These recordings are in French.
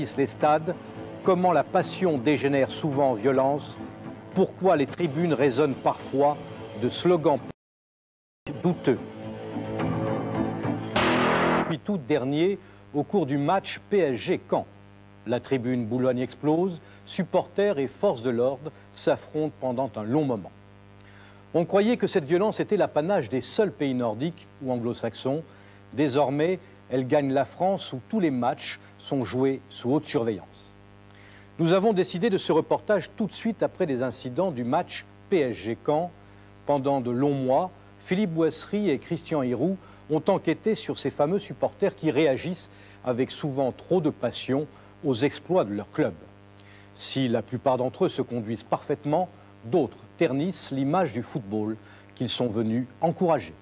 les stades, comment la passion dégénère souvent en violence, pourquoi les tribunes résonnent parfois de slogans douteux. Puis tout dernier, au cours du match PSG-Caen, la tribune Boulogne explose, supporters et forces de l'ordre s'affrontent pendant un long moment. On croyait que cette violence était l'apanage des seuls pays nordiques ou anglo-saxons. Désormais, elle gagne la France où tous les matchs sont joués sous haute surveillance. Nous avons décidé de ce reportage tout de suite après les incidents du match PSG-Caen. Pendant de longs mois, Philippe Boissry et Christian Hiroux ont enquêté sur ces fameux supporters qui réagissent avec souvent trop de passion aux exploits de leur club. Si la plupart d'entre eux se conduisent parfaitement, d'autres ternissent l'image du football qu'ils sont venus encourager.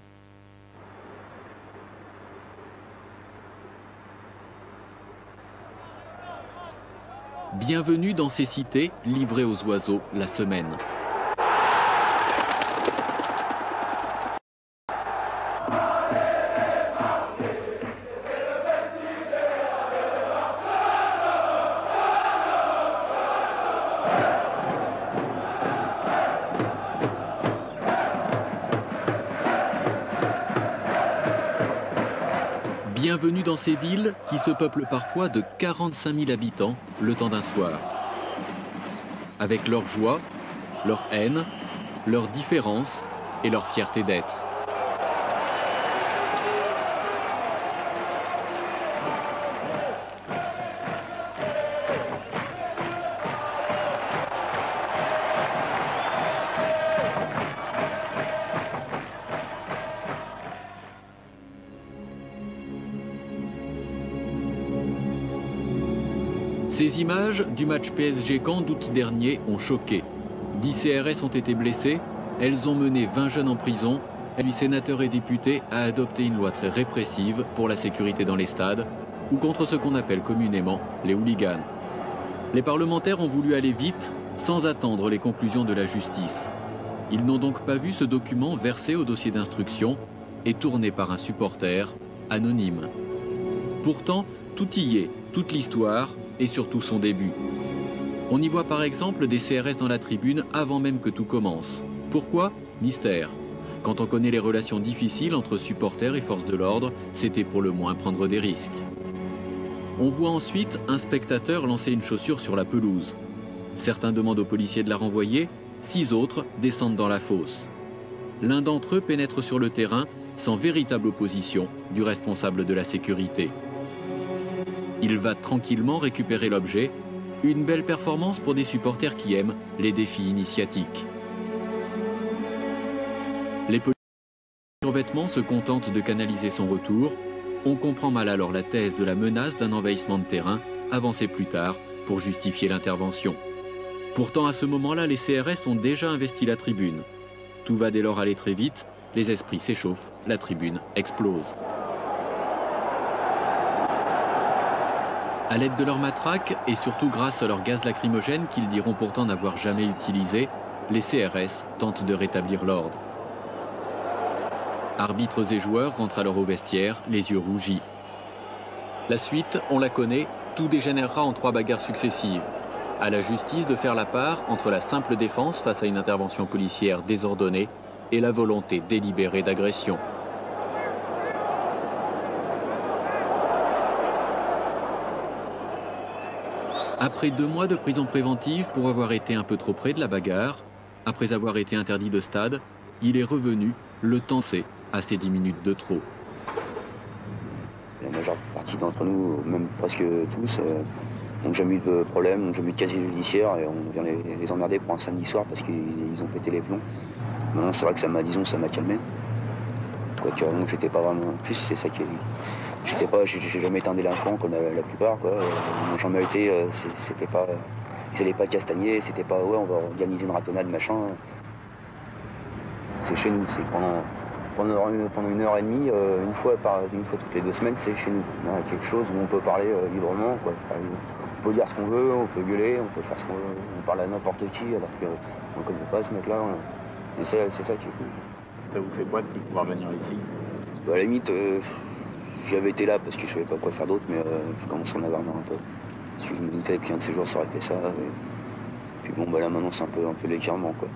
Bienvenue dans ces cités livrées aux oiseaux la semaine. Bienvenue dans ces villes qui se peuplent parfois de 45 000 habitants le temps d'un soir. Avec leur joie, leur haine, leurs différences et leur fierté d'être. Ces images du match PSG-Caen d'août dernier ont choqué. 10 CRS ont été blessés, elles ont mené 20 jeunes en prison. Les sénateurs et députés a adopté une loi très répressive pour la sécurité dans les stades ou contre ce qu'on appelle communément les hooligans. Les parlementaires ont voulu aller vite sans attendre les conclusions de la justice. Ils n'ont donc pas vu ce document versé au dossier d'instruction et tourné par un supporter anonyme. Pourtant, tout y est, toute l'histoire et surtout son début. On y voit par exemple des CRS dans la tribune avant même que tout commence. Pourquoi? Mystère. Quand on connaît les relations difficiles entre supporters et forces de l'ordre, c'était pour le moins prendre des risques. On voit ensuite un spectateur lancer une chaussure sur la pelouse. Certains demandent aux policiers de la renvoyer, 6 autres descendent dans la fosse. L'un d'entre eux pénètre sur le terrain sans véritable opposition du responsable de la sécurité. Il va tranquillement récupérer l'objet, une belle performance pour des supporters qui aiment les défis initiatiques. Les policiers sur vêtements se contentent de canaliser son retour. On comprend mal alors la thèse de la menace d'un envahissement de terrain, avancée plus tard pour justifier l'intervention. Pourtant, à ce moment-là, les CRS ont déjà investi la tribune. Tout va dès lors aller très vite, les esprits s'échauffent, la tribune explose. À l'aide de leurs matraques et surtout grâce à leur gaz lacrymogène qu'ils diront pourtant n'avoir jamais utilisé, les CRS tentent de rétablir l'ordre. Arbitres et joueurs rentrent alors au vestiaire, les yeux rougis. La suite, on la connaît, tout dégénérera en 3 bagarres successives. À la justice de faire la part entre la simple défense face à une intervention policière désordonnée et la volonté délibérée d'agression. Après 2 mois de prison préventive pour avoir été un peu trop près de la bagarre, après avoir été interdit de stade, il est revenu, le temps c'est, à ces 10 minutes de trop. La majeure partie d'entre nous, même presque tous, n'ont jamais eu de problème, n'ont jamais eu de casier judiciaire et on vient les emmerder pour un samedi soir parce qu'ils ont pété les plombs. Maintenant c'est vrai que ça m'a calmé. Quoique avant j'étais pas vraiment... En plus c'est ça qui est... J'ai jamais été un délinquant comme la plupart, quoi. J'en méritais, c'était pas... Ils allaient pas castagner, c'était pas ouais on va organiser une ratonnade, machin. C'est chez nous, c'est pendant 1 heure et demie, une fois toutes les 2 semaines, c'est chez nous. Il y a quelque chose où on peut parler librement, quoi. On peut dire ce qu'on veut, on peut gueuler, on peut faire ce qu'on veut, on parle à n'importe qui alors qu'on ne connaît pas ce mec-là. C'est ça qui est cool. Ça vous fait quoi de pouvoir venir ici? À la limite, j'avais été là parce que je savais pas quoi faire d'autre, mais je commence à en avoir marre un peu. Parce que je me doutais qu'un de ces jours ça aurait fait ça. Et puis bon, bah là maintenant c'est un peu l'égarement, quoi.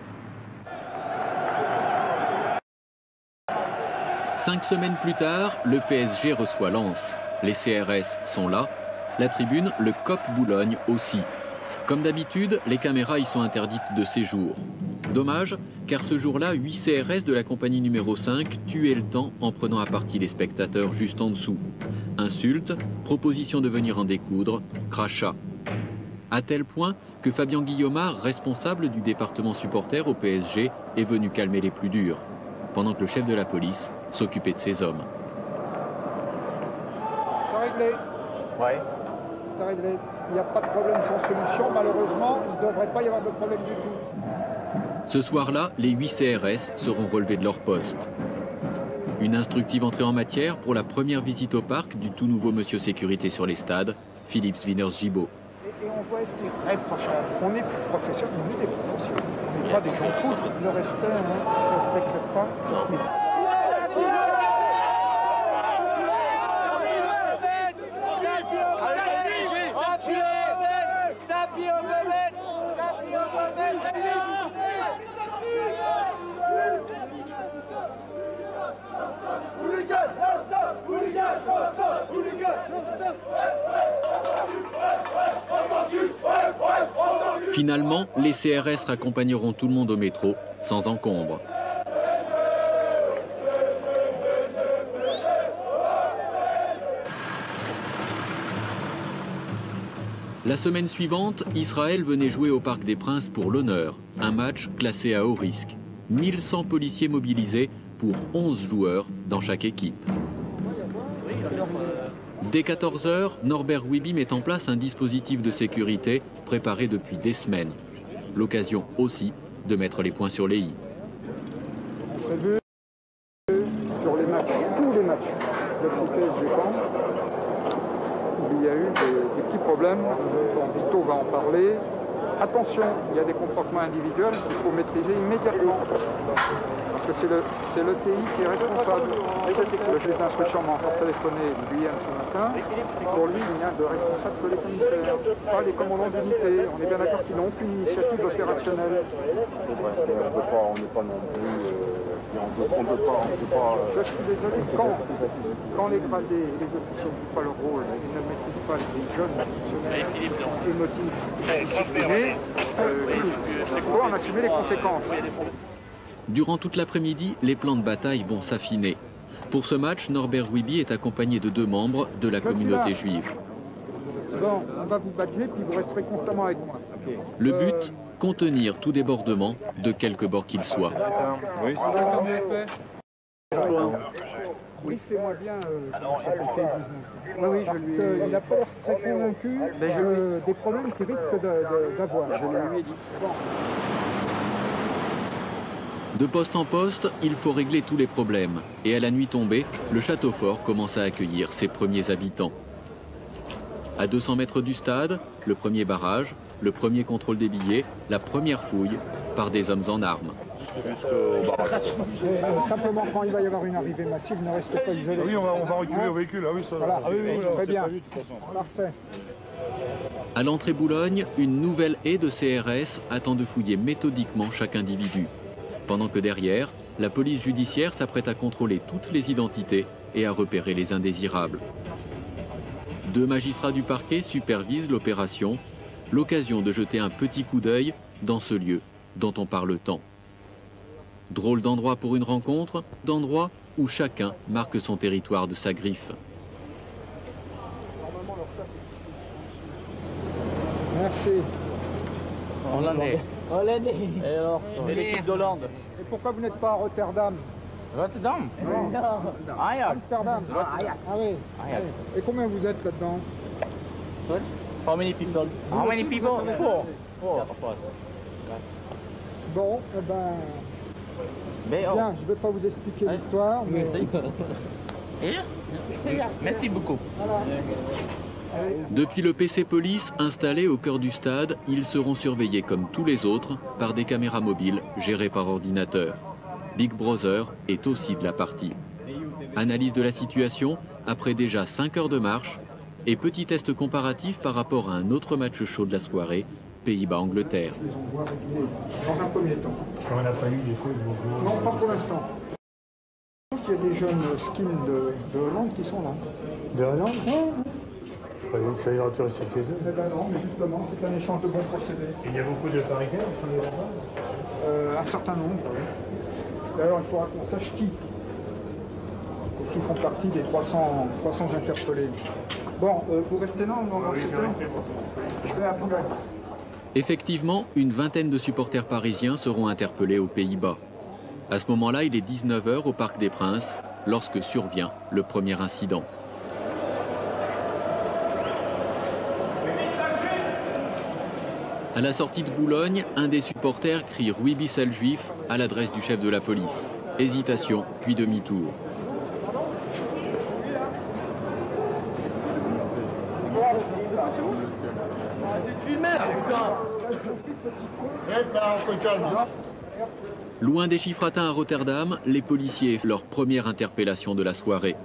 5 semaines plus tard, le PSG reçoit Lens. Les CRS sont là, la tribune, le COP Boulogne aussi. Comme d'habitude, les caméras y sont interdites de séjour. Dommage, car ce jour-là, 8 CRS de la compagnie numéro 5 tuaient le temps en prenant à partie les spectateurs juste en dessous. Insultes, proposition de venir en découdre, crachats. À tel point que Fabien Guillaumard, responsable du département supporter au PSG, est venu calmer les plus durs, pendant que le chef de la police s'occupait de ses hommes. C'est réglé. Ouais. C'est réglé. Il n'y a pas de problème sans solution. Malheureusement, il ne devrait pas y avoir de problème du tout. Ce soir-là, les 8 CRS seront relevés de leur poste. Une instructive entrée en matière pour la première visite au parc du tout nouveau monsieur sécurité sur les stades, Philippe Wieners-Gibaud. Et on doit être très prochain. On est professionnels, on est des professionnels. On n'est pas des gens fous. Le respect, hein, ça se décrète pas, ça se met. Finalement, les CRS raccompagneront tout le monde au métro, sans encombre. La semaine suivante, Israël venait jouer au Parc des Princes pour l'honneur, un match classé à haut risque. 1100 policiers mobilisés pour 11 joueurs dans chaque équipe. Dès 14 h, Norbert Wiby met en place un dispositif de sécurité préparé depuis des semaines. L'occasion aussi de mettre les points sur les i. On s'est vu sur les matchs, tous les matchs de PSG Caen, il y a eu des petits problèmes. Vito va en parler. Attention, il y a des comportements individuels qu'il faut maîtriser immédiatement. Parce que c'est le TI qui est responsable. Le juge d'instruction m'a encore téléphoné Guyane ce matin. Pour lui, il n'y a de responsable que les commissaires, pas les commandants d'unité. On est bien d'accord qu'ils n'ont aucune initiative opérationnelle. On n'est pas non plus... on peut pas... Je suis désolé, quand les gradés et les officiers ne jouent pas leur rôle, ils ne maîtrisent pas les jeunes fonctionnaires qui sont émotifs, disciplinés, il faut en assumer les conséquences. Durant toute l'après-midi, les plans de bataille vont s'affiner. Pour ce match, Norbert Wiby est accompagné de 2 membres de la communauté juive. Bon, on va vous badger, puis vous resterez constamment avec moi. Le but, contenir tout débordement, de quelque bord qu'il soit. Oui, Oui, fais-moi bien chapitre 19. Oui, je lui ai... Il n'a pas l'air très convaincu des problèmes qu'il risque d'avoir. Je lui ai dit. Bon. De poste en poste, il faut régler tous les problèmes. Et à la nuit tombée, le château fort commence à accueillir ses premiers habitants. À 200 mètres du stade, le premier barrage, le premier contrôle des billets, la première fouille par des hommes en armes. Simplement, quand il va y avoir une arrivée massive, ne restez pas isolés. Oui, on va reculer au véhicule. Ah oui, ça voilà. Ah oui, très bien. Parfait. À l'entrée Boulogne, une nouvelle haie de CRS attend de fouiller méthodiquement chaque individu. Pendant que derrière, la police judiciaire s'apprête à contrôler toutes les identités et à repérer les indésirables. 2 magistrats du parquet supervisent l'opération, l'occasion de jeter un petit coup d'œil dans ce lieu dont on parle tant. Drôle d'endroit pour une rencontre, d'endroit où chacun marque son territoire de sa griffe. Merci. Hollandais. Hollandais. Et alors, l'équipe d'Hollande. Et pourquoi vous n'êtes pas à Rotterdam? Rotterdam. Non. Ajax. Amsterdam. Ajax. Ah oui. Ajax. Et combien vous êtes là-dedans? How many people? How many people? 4. 4 of us. Bon, eh ben... Bien, Bien, je ne vais pas vous expliquer l'histoire, mais... Merci beaucoup. Voilà. Depuis le PC Police installé au cœur du stade, ils seront surveillés comme tous les autres par des caméras mobiles gérées par ordinateur. Big Brother est aussi de la partie. Analyse de la situation, après déjà 5 heures de marche, Et petit test comparatif par rapport à un autre match chaud de la soirée, Pays-Bas-Angleterre. Les envois réguliers, dans un premier temps. On n'a pas eu des fautes. Non, pas pour l'instant. Il y a des jeunes skins de Hollande qui sont là. De Hollande? Ça ira rester chez eux. Eh ben non, mais justement, c'est un échange de bons procédés. Et il y a beaucoup de Parisiens qui sont là-bas? Un certain nombre, oui. D'ailleurs, il faudra qu'on sache qui. Et s'ils font partie des 300 interpellés. Bon, vous restez là, on va voir Oui, je vais à Boulogne. Effectivement, une vingtaine de supporters parisiens seront interpellés aux Pays-Bas. À ce moment-là, il est 19 h au Parc des Princes, lorsque survient le premier incident. À la sortie de Boulogne, un des supporters crie « Rouibi sale juif » à l'adresse du chef de la police. Hésitation, puis demi-tour. Loin des chiffratins à Rotterdam, les policiers font leur première interpellation de la soirée.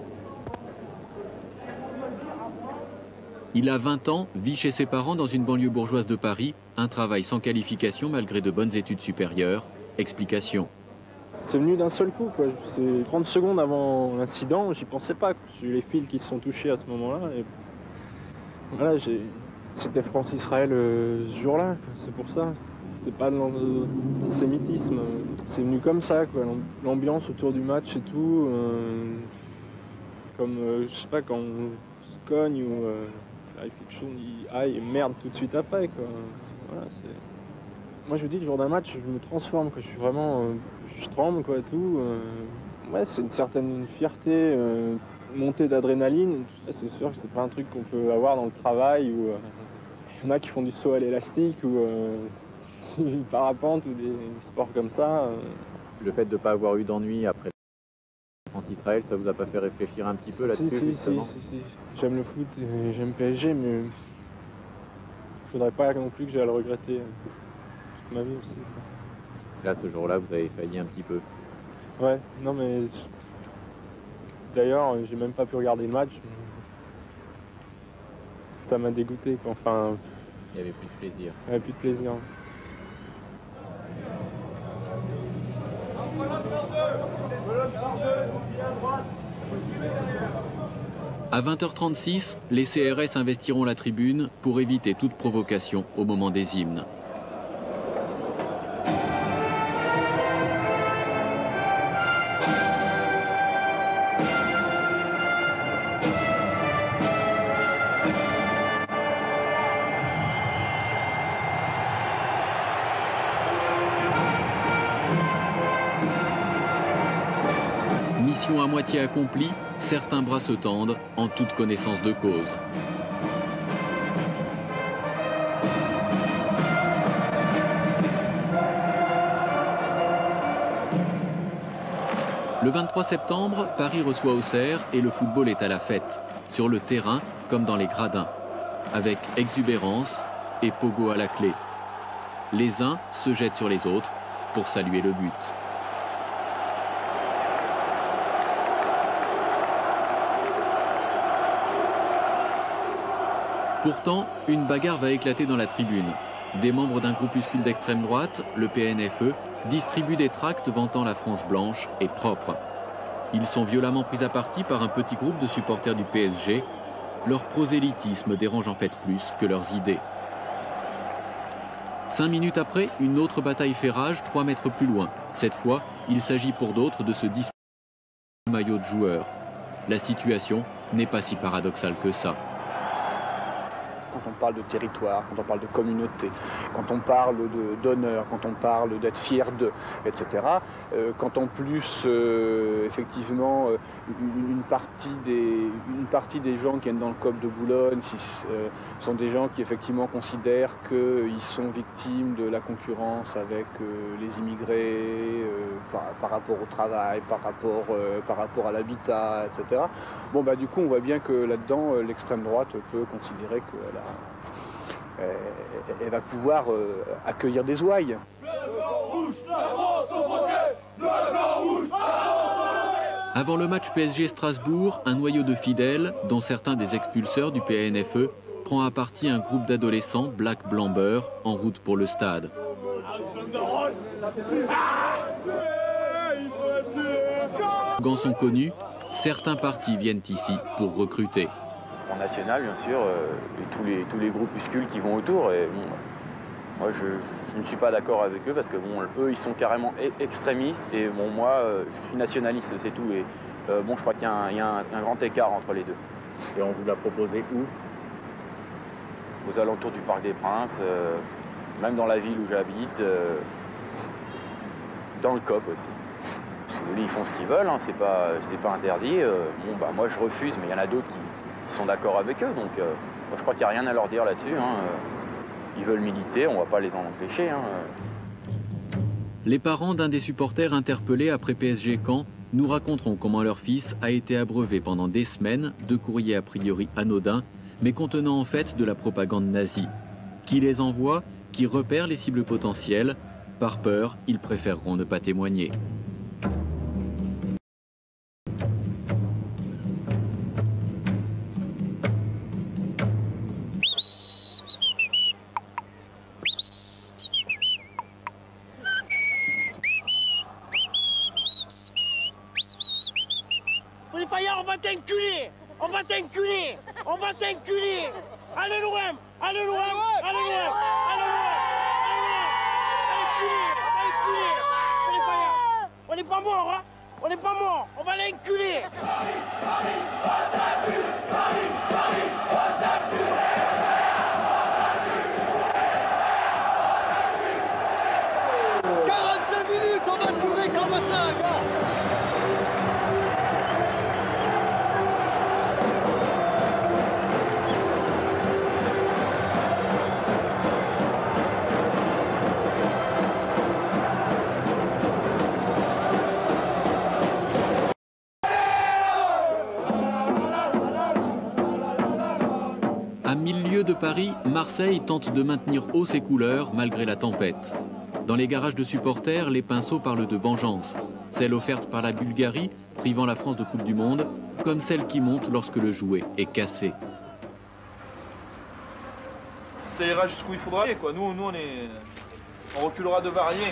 Il a 20 ans, vit chez ses parents dans une banlieue bourgeoise de Paris, un travail sans qualification malgré de bonnes études supérieures. Explication. C'est venu d'un seul coup, quoi. C'est 30 secondes avant l'incident, j'y pensais pas. J'ai eu les fils qui se sont touchés à ce moment-là. Et voilà, c'était France-Israël ce jour-là, c'est pour ça. C'est pas de l'antisémitisme, c'est venu comme ça, quoi. L'ambiance autour du match et tout. Comme, je sais pas, quand on se cogne ou arrive quelque chose, aïe, merde tout de suite après, quoi. Voilà, moi je vous dis, le jour d'un match, je me transforme, quoi. Je suis vraiment, je tremble, quoi, et tout. Ouais, c'est une certaine fierté, montée d'adrénaline. Tout ça, c'est sûr que c'est pas un truc qu'on peut avoir dans le travail ou il y en a qui font du saut à l'élastique ou du parapente ou des sports comme ça. Le fait de ne pas avoir eu d'ennui après France-Israël, ça vous a pas fait réfléchir un petit peu là-dessus? Si. J'aime le foot et j'aime PSG, mais il faudrait pas non plus que j'aille le regretter toute ma vie aussi. Là, ce jour-là, vous avez failli un petit peu. Ouais, non mais... D'ailleurs, j'ai même pas pu regarder le match. Ça m'a dégoûté, quoi. Enfin... Il n'y avait plus de plaisir. Il n'y avait plus de plaisir. À 20h36, les CRS investiront la tribune pour éviter toute provocation au moment des hymnes. Mission à moitié accomplie, certains bras se tendent en toute connaissance de cause. Le 23 septembre, Paris reçoit Auxerre et le football est à la fête, sur le terrain comme dans les gradins, avec exubérance et pogo à la clé. Les uns se jettent sur les autres pour saluer le but. Pourtant, une bagarre va éclater dans la tribune. Des membres d'un groupuscule d'extrême droite, le PNFE, distribuent des tracts vantant la France blanche et propre. Ils sont violemment pris à partie par un petit groupe de supporters du PSG. Leur prosélytisme dérange en fait plus que leurs idées. 5 minutes après, une autre bataille fait rage 3 mètres plus loin. Cette fois, il s'agit pour d'autres de se disputer le maillot de joueur. La situation n'est pas si paradoxale que ça. Quand on parle de territoire, quand on parle de communauté, quand on parle d'honneur, quand on parle d'être fier d'eux, etc. Quand en plus, effectivement, une partie des gens qui viennent dans le COP de Boulogne sont des gens qui effectivement considèrent qu'ils sont victimes de la concurrence avec les immigrés par rapport au travail, par rapport à l'habitat, etc. Bon, bah, du coup, on voit bien que là-dedans, l'extrême droite peut considérer qu'elle va pouvoir accueillir des ouailles. Avant le match PSG-Strasbourg, un noyau de fidèles, dont certains des expulseurs du PNFE, prend à partie un groupe d'adolescents black blanc beurre en route pour le stade. Les gants sont connus, certains partis viennent ici pour recruter. Front National, bien sûr, et tous les groupuscules qui vont autour. Et bon, moi, je ne suis pas d'accord avec eux parce que bon, eux, ils sont carrément extrémistes. Et bon, moi, je suis nationaliste, c'est tout. Et bon, je crois qu'il y a un grand écart entre les deux. Et on vous l'a proposé où? Aux alentours du Parc des Princes, même dans la ville où j'habite, dans le COP aussi. Si vous voulez, ils font ce qu'ils veulent, hein, c'est pas interdit. Bon, bah, moi, je refuse, mais il y en a d'autres qui sont d'accord avec eux. Donc, moi, je crois qu'il n'y a rien à leur dire là-dessus. Hein. Ils veulent militer, on ne va pas les en empêcher. Hein. Les parents d'un des supporters interpellés après PSG Caen nous raconteront comment leur fils a été abreuvé pendant des semaines de courriers a priori anodins, mais contenant en fait de la propagande nazie. Qui les envoie, qui repère les cibles potentielles. Par peur, ils préféreront ne pas témoigner. Les Fayard, on va t'enculer! On va t'enculer! On va t'enculer! Allez l'OM! Allez l'OM! Allez l'OM! Allez l'OM! On n'est pas mort, hein? On n'est pas mort! On va l'enculer! On va tuer comme ça, gars! À 1000 lieues de Paris, Marseille tente de maintenir haut ses couleurs malgré la tempête. Dans les garages de supporters, les pinceaux parlent de vengeance. Celle offerte par la Bulgarie, privant la France de Coupe du Monde, comme celle qui monte lorsque le jouet est cassé. Ça ira jusqu'où il faudra aller, quoi. Nous on reculera devant rien.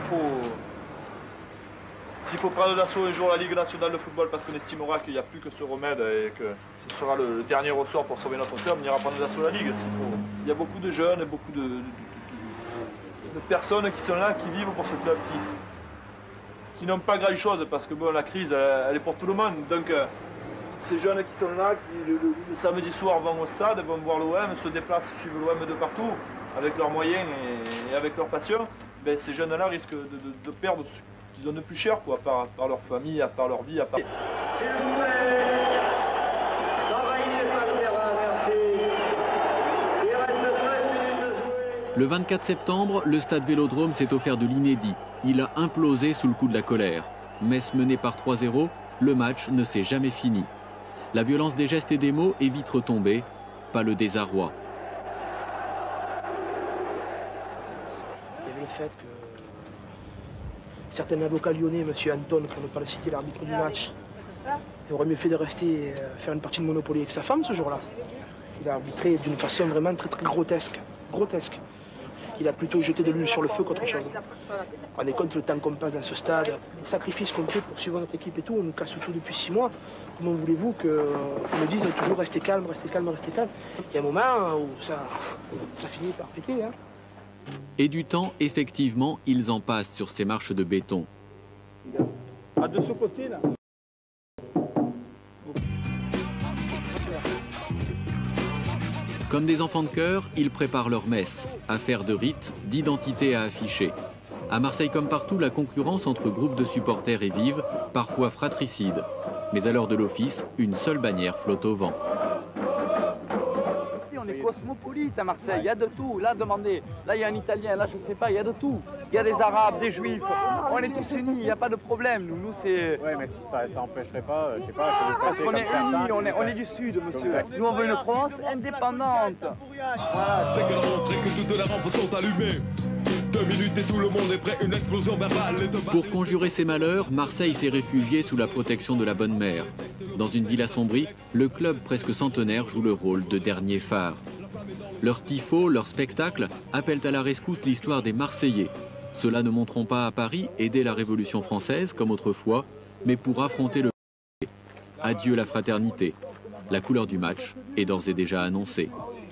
S'il faut prendre d'assaut un jour la Ligue nationale de football parce qu'on estimera qu'il n'y a plus que ce remède et que ce sera le dernier ressort pour sauver notre club, on ira prendre d'assaut la Ligue. Il y a beaucoup de jeunes et beaucoup de personnes qui sont là, qui vivent pour ce club, qui n'ont pas grand-chose parce que bon, la crise, elle est pour tout le monde. Donc ces jeunes qui sont là, qui le samedi soir vont au stade, vont voir l'OM, se déplacent, suivent l'OM de partout, avec leurs moyens et avec leur passion, ben, ces jeunes-là risquent de perdre ce qu'ils ont de plus cher, quoi, par leur famille, à part leur vie, à part... S'il vous plaît, n'envahissez pas le terrain, merci. Il reste 5 minutes de jouer. Le 24 septembre, le stade Vélodrome s'est offert de l'inédit. Il a implosé sous le coup de la colère. Metz mené par 3-0, le match ne s'est jamais fini. La violence des gestes et des mots est vite retombée, pas le désarroi. Il y avait le fait que certains avocats lyonnais, M. Anton, pour ne pas le citer, l'arbitre du match, il aurait mieux fait de rester faire une partie de Monopoly avec sa femme ce jour-là. Il a arbitré d'une façon vraiment très grotesque. Grotesque. Il a plutôt jeté de l'huile sur le feu qu'autre chose. On est compte le temps qu'on passe dans ce stade, les sacrifices qu'on fait pour suivre notre équipe et tout, on nous casse tout depuis 6 mois. Comment voulez-vous qu'on me dise toujours restez calme, restez calme, restez calme? Il y a un moment où ça finit par péter. Hein. Et du temps, effectivement, ils en passent sur ces marches de béton. Ah, de ce côté, là. Comme des enfants de chœur, ils préparent leur messe, affaire de rite, d'identité à afficher. À Marseille comme partout, la concurrence entre groupes de supporters est vive, parfois fratricide. Mais à l'heure de l'office, une seule bannière flotte au vent. On est cosmopolite à Marseille, il y a de tout. Là, demandez, là il y a un Italien, là je sais pas, il y a de tout. Il y a des Arabes, des Juifs, on est tous unis, il n'y a pas de problème. Nous c'est... Ouais, mais ça n'empêcherait pas, je sais pas, parce qu'on est unis, on est du Sud, monsieur. Nous on veut une France indépendante. Voilà. Que la montre et que toutes les rampes sont allumées. 2 minutes et tout le monde est prêt, une explosion verbale. Pour conjurer ces malheurs, Marseille s'est réfugié sous la protection de la Bonne Mère. Dans une ville assombrie, le club presque centenaire joue le rôle de dernier phare. Leurs tifos, leurs spectacles appellent à la rescousse l'histoire des Marseillais. Ceux-là ne monteront pas à Paris aider la Révolution française comme autrefois, mais pour affronter le... Adieu la fraternité. La couleur du match est d'ores et déjà annoncée.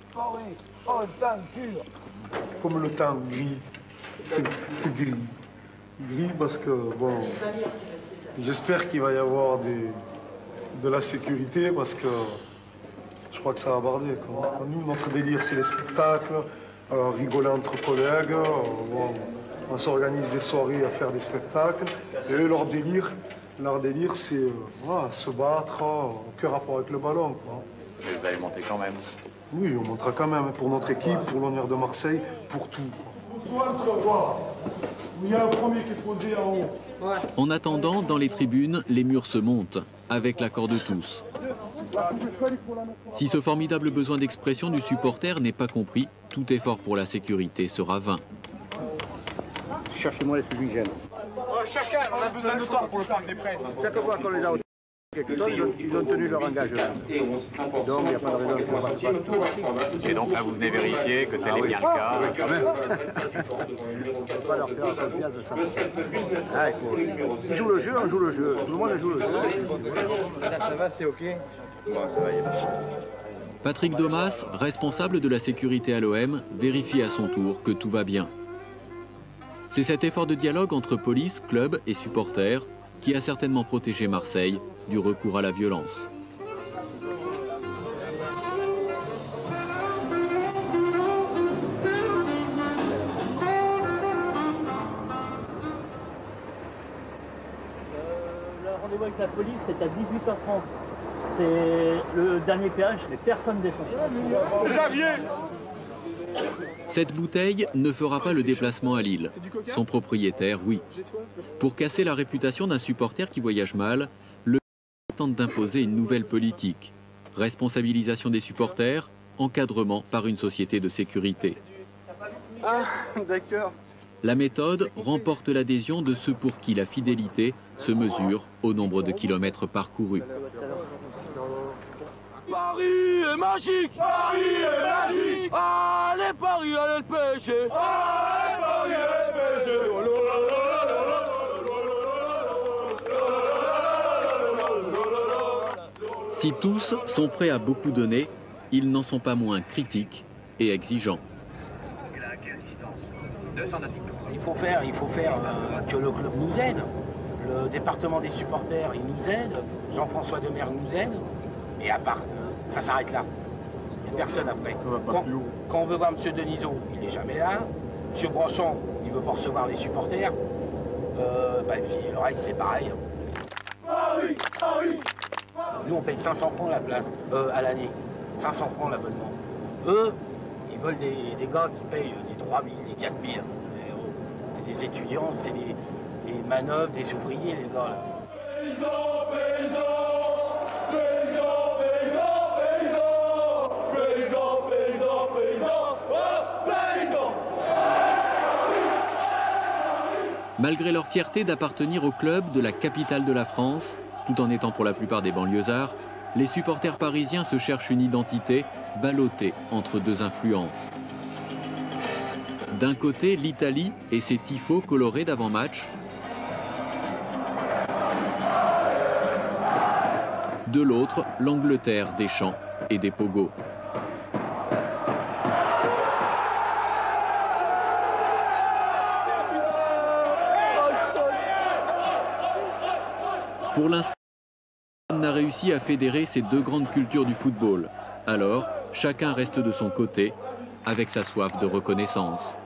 Comme le temps gris. Gris. Gris parce que, bon, j'espère qu'il va y avoir de la sécurité parce que je crois que ça va barder, quoi. Nous, notre délire, c'est les spectacles, rigoler entre collègues. On s'organise des soirées à faire des spectacles. Et eux, leur délire, c'est voilà, se battre, aucun rapport avec le ballon, quoi. Mais vous allez monter quand même. Oui, on montera quand même pour notre équipe, pour l'honneur de Marseille, pour tout. Il y a un premier qui est posé en haut. Ouais. En attendant, dans les tribunes, les murs se montent, avec l'accord de tous. Si ce formidable besoin d'expression du supporter n'est pas compris, tout effort pour la sécurité sera vain. Cherchez-moi les fumigènes. Chacun, on a besoin de temps pour le parc des Princes. Chaque fois qu'on les a quelque chose, ils ont tenu leur engagement. Donc il n'y a pas de raison de faire tout aussi. Et donc là, vous venez vérifier que tel est bien le cas. Oui, quand même. On ne peut pas leur faire confiance de ça. Ah, ils jouent le jeu, on joue le jeu. Tout le monde joue le jeu. Là, ça va, c'est OK. Bon, ça va, Patrick Domas, responsable de la sécurité à l'OM, vérifie à son tour que tout va bien. C'est cet effort de dialogue entre police, club et supporters qui a certainement protégé Marseille du recours à la violence. Le rendez-vous avec la police, c'est à 18h30. C'est le dernier péage, mais personne descend. Xavier! Cette bouteille ne fera pas le déplacement à Lille. Son propriétaire, oui. Pour casser la réputation d'un supporter qui voyage mal, le tente d'imposer une nouvelle politique. Responsabilisation des supporters, encadrement par une société de sécurité. Ah, d'accord. La méthode remporte l'adhésion de ceux pour qui la fidélité se mesure au nombre de kilomètres parcourus. Paris est magique! Paris est magique! Allez Paris, allez le PSG! Allez Paris, allez le PSG! Si tous sont prêts à beaucoup donner, ils n'en sont pas moins critiques et exigeants. Il faut faire que le club nous aide. Le département des supporters, il nous aide. Jean-François Demer nous aide. Et à part, ça s'arrête là. Il n'y a personne après. Quand on veut voir M. Denisot, il n'est jamais là. M. Branchon, il ne veut pas recevoir les supporters. Le reste, c'est pareil. Nous, on paye 500 francs la place, à l'année. 500 francs l'abonnement. Eux, ils veulent des gars qui payent des 3 000, des 4 000. C'est des étudiants, c'est des manœuvres, des ouvriers, les gars. Là. Malgré leur fierté d'appartenir au club de la capitale de la France, tout en étant pour la plupart des banlieusards, les supporters parisiens se cherchent une identité ballottée entre deux influences. D'un côté, l'Italie et ses tifos colorés d'avant-match. De l'autre, l'Angleterre des chants et des pogos. Pour l'instant, on n'a réussi à fédérer ces deux grandes cultures du football. Alors, chacun reste de son côté, avec sa soif de reconnaissance.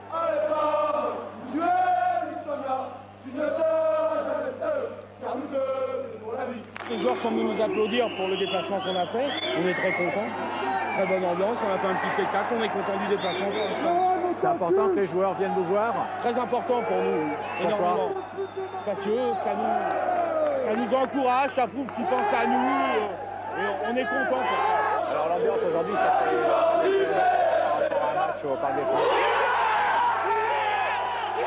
Les joueurs sont venus nous applaudir pour le déplacement qu'on a fait. On est très contents. Très bonne ambiance. On a fait un petit spectacle. On est content du déplacement pour l'instant. C'est important que les joueurs viennent vous voir? Très important pour nous, énormément. Parce que ça nous encourage, ça prouve qu'ils pensent à nous. Et on est content pour ça. Alors l'ambiance aujourd'hui, ça fait un match au Parc des Princes.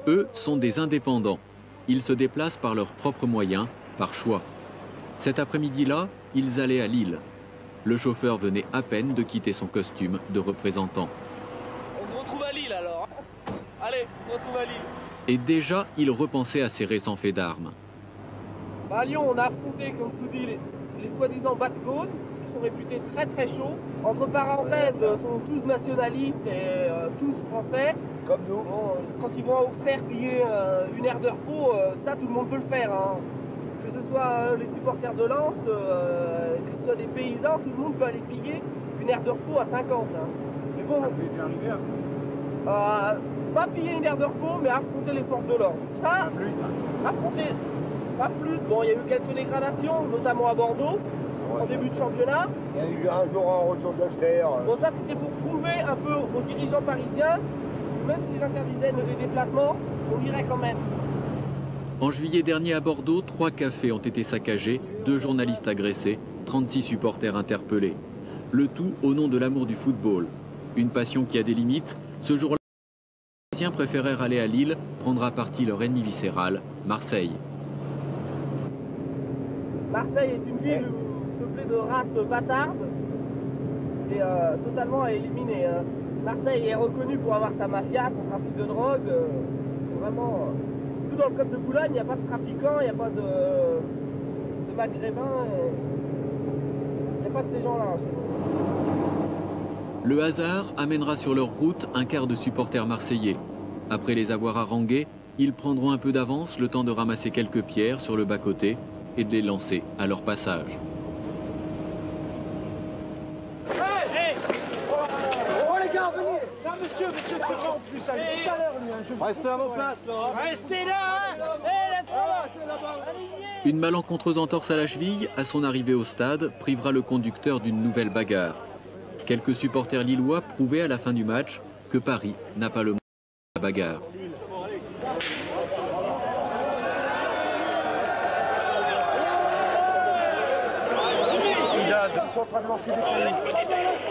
Eux sont des indépendants. Ils se déplacent par leurs propres moyens, par choix. Cet après-midi-là, ils allaient à Lille. Le chauffeur venait à peine de quitter son costume de représentant. On se retrouve à Lille alors. Allez, on se retrouve à Lille. Et déjà, il repensait à ses récents faits d'armes. Bah, à Lyon, on a affronté, comme je vous dis, les soi-disant bad causes, qui sont réputés très très chauds. Entre parenthèses, sont tous nationalistes et tous français. Comme nous. Bon, quand ils vont à Auxerre piller une aire de repos, ça tout le monde peut le faire. Hein. Que ce soit les supporters de Lens, que ce soit des paysans, tout le monde peut aller piller une aire de repos à 50. Hein. Mais bon, ça fait déjà arriver. Pas piller une aire de repos, mais affronter les forces de l'ordre. Ça, affronter, pas plus. Bon, il y a eu quelques dégradations, notamment à Bordeaux, en début de championnat. Il y a eu un jour un retour d'Auxerre. Bon, ça, c'était pour prouver un peu aux dirigeants parisiens, même s'ils interdisaient les déplacements, on irait quand même. En juillet dernier à Bordeaux, 3 cafés ont été saccagés, 2 journalistes agressés, 36 supporters interpellés. Le tout au nom de l'amour du football. Une passion qui a des limites. Ce jour-là, les Parisiens préférèrent aller à Lille, prendre à partie leur ennemi viscéral, Marseille. Marseille est une ville peuplée de races bâtardes et totalement éliminée. Marseille est reconnue pour avoir sa mafia, son trafic de drogue. Vraiment, tout dans le code de Boulogne, il n'y a pas de trafiquants, il n'y a pas de maghrébins, il n'y a pas de ces gens-là. Le hasard amènera sur leur route un quart de supporters marseillais. Après les avoir harangués, ils prendront un peu d'avance, le temps de ramasser quelques pierres sur le bas-côté et de les lancer à leur passage. Oh les gars, venez. Non monsieur, c'est vrai en plus, tout à l'heure. Restez à vos places là. Restez là, hein. Une malencontreuse entorse à la cheville, à son arrivée au stade, privera le conducteur d'une nouvelle bagarre. Quelques supporters lillois prouvaient à la fin du match que Paris n'a pas le moyen de la bagarre. Ils sont en train de lancer des coups.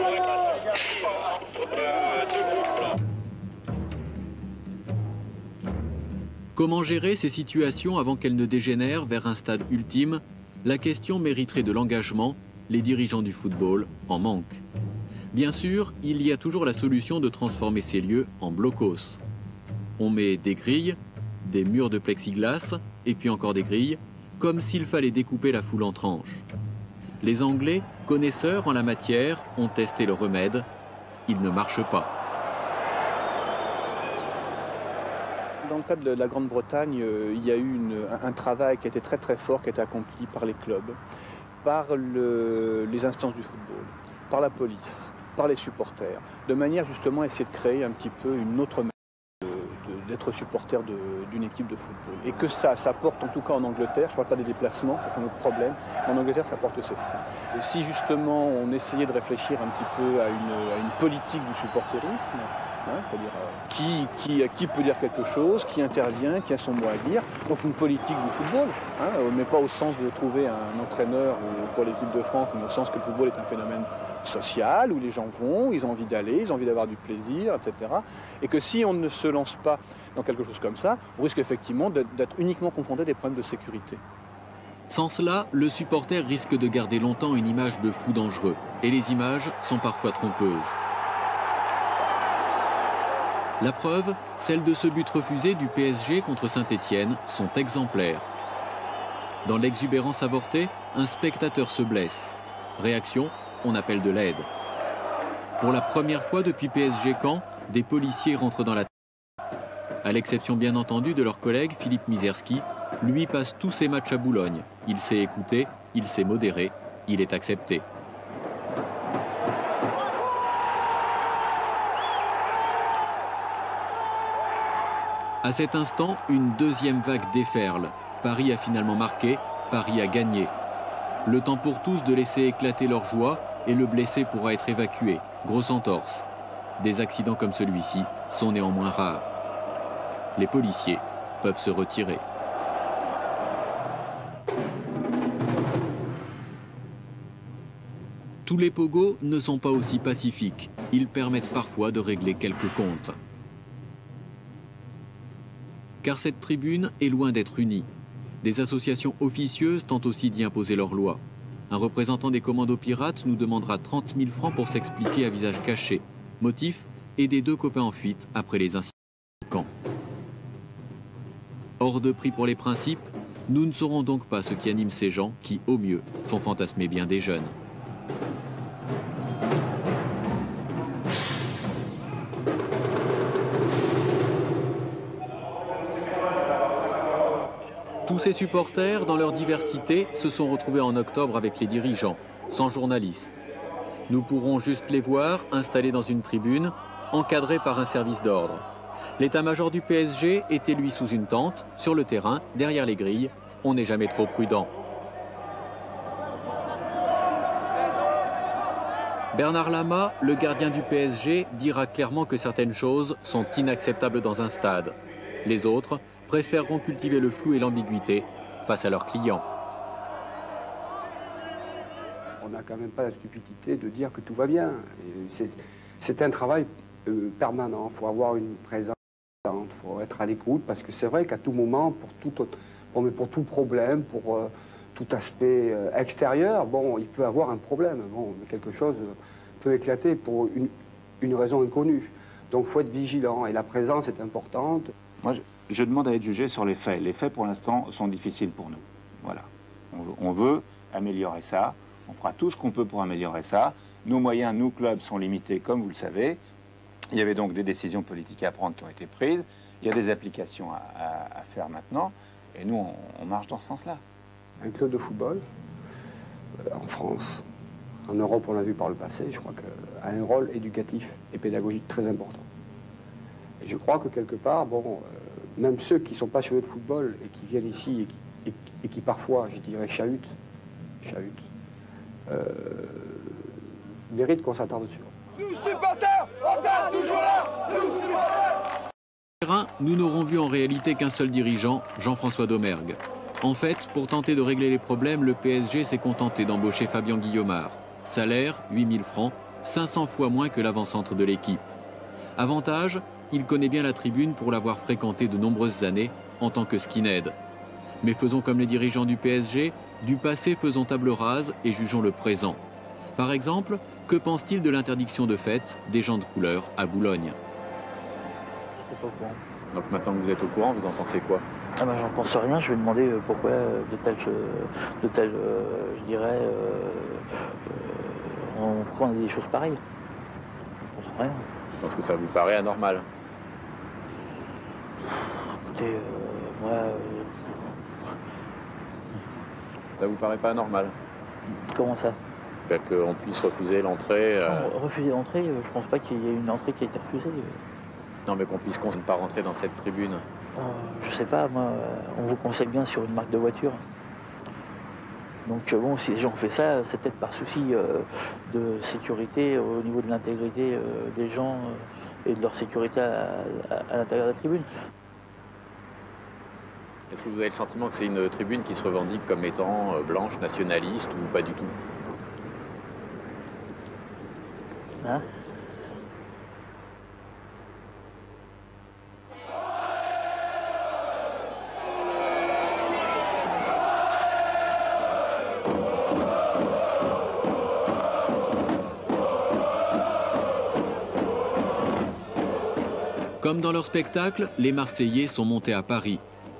Comment gérer ces situations avant qu'elles ne dégénèrent vers un stade ultime? La question mériterait de l'engagement. Les dirigeants du football en manquent. Bien sûr, il y a toujours la solution de transformer ces lieux en blocos. On met des grilles, des murs de plexiglas, et puis encore des grilles, comme s'il fallait découper la foule en tranches. Les Anglais, connaisseurs en la matière, ont testé le remède. Il ne marche pas. Dans le cadre de la Grande-Bretagne, il y a eu un travail qui a été très très fort, qui a été accompli par les clubs, par les instances du football, par la police, par les supporters, de manière justement à essayer de créer un petit peu une autre manière d'être supporter d'une équipe de football. Et que ça porte, en tout cas en Angleterre, je ne parle pas des déplacements, c'est un autre problème, mais en Angleterre ça porte ses fruits. Et si justement on essayait de réfléchir un petit peu à une politique du supporterisme, c'est-à-dire qui peut dire quelque chose, qui intervient, qui a son mot à dire. Donc une politique du football, mais pas au sens de trouver un entraîneur pour l'équipe de France, mais au sens que le football est un phénomène social, où les gens vont, ils ont envie d'aller, ils ont envie d'avoir du plaisir, etc. Et que si on ne se lance pas dans quelque chose comme ça, on risque effectivement d'être uniquement confronté à des problèmes de sécurité. Sans cela, le supporter risque de garder longtemps une image de fou dangereux. Et les images sont parfois trompeuses. La preuve, celle de ce but refusé du PSG contre Saint-Étienne, sont exemplaires. Dans l'exubérance avortée, un spectateur se blesse. Réaction, on appelle de l'aide. Pour la première fois depuis PSG Caen, des policiers rentrent dans la tête. À l'exception bien entendu de leur collègue Philippe Mizerski, lui passe tous ses matchs à Boulogne. Il sait écouter, il sait modérer, il est accepté. À cet instant, une deuxième vague déferle. Paris a finalement marqué, Paris a gagné. Le temps pour tous de laisser éclater leur joie et le blessé pourra être évacué. Grosse entorse. Des accidents comme celui-ci sont néanmoins rares. Les policiers peuvent se retirer. Tous les pogos ne sont pas aussi pacifiques. Ils permettent parfois de régler quelques comptes. Car cette tribune est loin d'être unie. Des associations officieuses tentent aussi d'y imposer leurs lois. Un représentant des commandos pirates nous demandera 30 000 francs pour s'expliquer à visage caché. Motif, aider 2 copains en fuite après les incidents. Hors de prix pour les principes, nous ne saurons donc pas ce qui anime ces gens qui, au mieux, font fantasmer bien des jeunes. Tous ces supporters, dans leur diversité, se sont retrouvés en octobre avec les dirigeants, sans journalistes. Nous pourrons juste les voir installés dans une tribune, encadrés par un service d'ordre. L'état-major du PSG était lui sous une tente, sur le terrain, derrière les grilles. On n'est jamais trop prudent. Bernard Lama, le gardien du PSG, dira clairement que certaines choses sont inacceptables dans un stade. Les autres préféreront cultiver le flou et l'ambiguïté face à leurs clients. On n'a quand même pas la stupidité de dire que tout va bien. C'est un travail permanent. Il faut avoir une présence, il faut être à l'écoute, parce que c'est vrai qu'à tout moment, pour tout problème, pour tout aspect extérieur, bon, il peut avoir un problème. Bon, quelque chose peut éclater pour une raison inconnue. Donc il faut être vigilant et la présence est importante. Moi, je demande à être jugé sur les faits. Les faits, pour l'instant, sont difficiles pour nous. Voilà. On veut améliorer ça. On fera tout ce qu'on peut pour améliorer ça. Nos moyens, nos clubs sont limités, comme vous le savez. Il y avait donc des décisions politiques à prendre qui ont été prises. Il y a des applications à faire maintenant. Et nous, on marche dans ce sens-là. Un club de football, en France, en Europe, on l'a vu par le passé, je crois qu'a un rôle éducatif et pédagogique très important. Et je crois que quelque part, bon, même ceux qui sont passionnés de football et qui viennent ici et qui parfois, je dirais, chahutent, méritent qu'on s'attarde dessus. Nous supporters, on sera toujours là. Nous supporters. Nous n'aurons vu en réalité qu'un seul dirigeant, Jean-François Domergue. En fait, pour tenter de régler les problèmes, le PSG s'est contenté d'embaucher Fabien Guillaumard. Salaire, 8 000 francs, 500 fois moins que l'avant-centre de l'équipe. Avantage, il connaît bien la tribune pour l'avoir fréquentée de nombreuses années en tant que skinhead. Mais faisons comme les dirigeants du PSG, du passé faisons table rase et jugeons le présent. Par exemple, que pense-t-il de l'interdiction de fête des gens de couleur à Boulogne? J'étais pas au courant. Donc maintenant que vous êtes au courant, vous en pensez quoi? Ah ben j'en pense rien, je vais demander pourquoi pourquoi on a des choses pareilles. Je pense rien. Je pense que ça vous paraît anormal. Écoutez, moi... Ça vous paraît pas anormal? Comment ça? Qu'on puisse refuser l'entrée. Refuser l'entrée, je pense pas qu'il y ait une entrée qui a été refusée. Non, mais qu'on puisse ne pas rentrer dans cette tribune. Je sais pas, moi, on vous conseille bien sur une marque de voiture. Donc bon, si les gens ont fait ça, c'est peut-être par souci de sécurité au niveau de l'intégrité des gens et de leur sécurité à l'intérieur de la tribune. Est-ce que vous avez le sentiment que c'est une tribune qui se revendique comme étant blanche, nationaliste ou pas du tout? Hein? Comme dans leur spectacle, les Marseillais sont montés à Paris.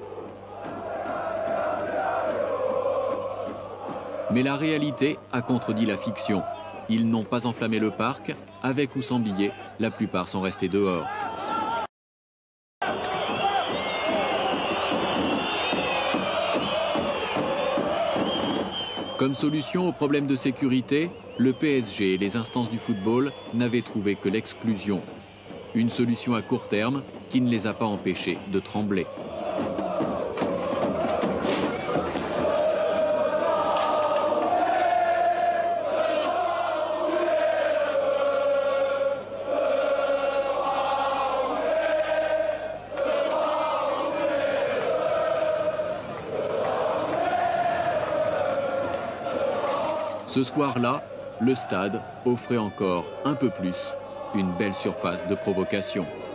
Mais la réalité a contredit la fiction. Ils n'ont pas enflammé le parc, avec ou sans billets, la plupart sont restés dehors. Comme solution au problème de sécurité, le PSG et les instances du football n'avaient trouvé que l'exclusion. Une solution à court terme qui ne les a pas empêchés de trembler. Ce soir-là, le stade offrait encore un peu plus une belle surface de provocation.